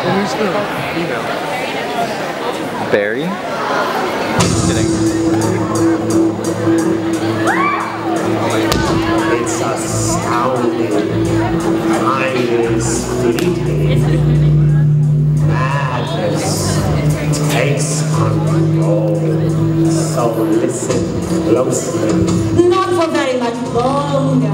Who's the female? Barry? Kidding. It's astounding. Time is fleeting. Madness takes control. So listen closely. Not for very much longer.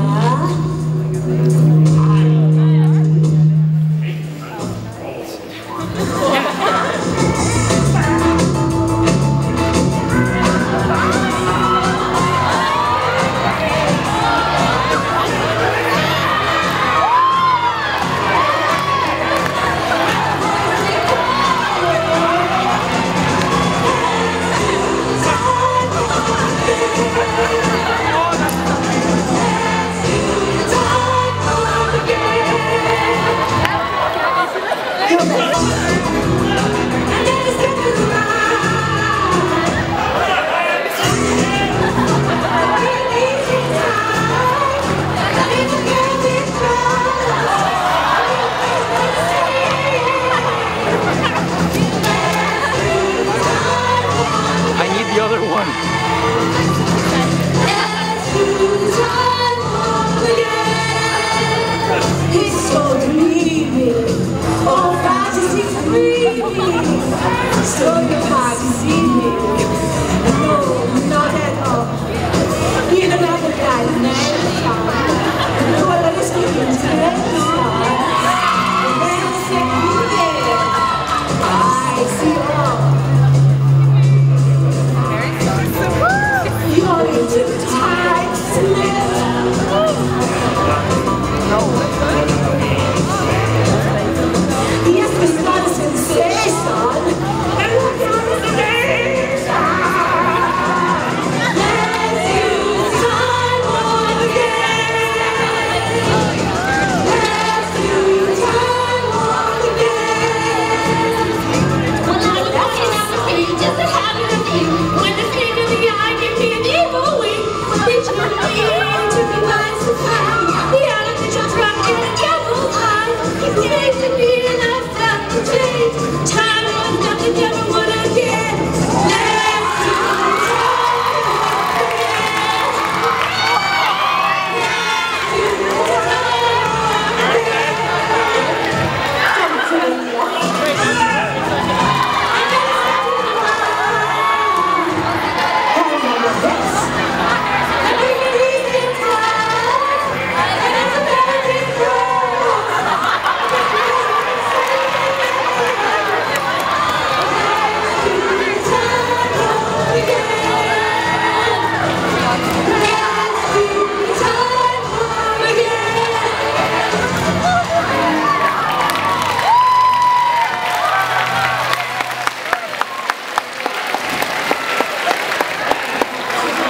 The other one. He's so dreamy. Oh, fantasy dreamy. So you can't see me. No, not at all. You don't have a guy, man. No, I'm speaking to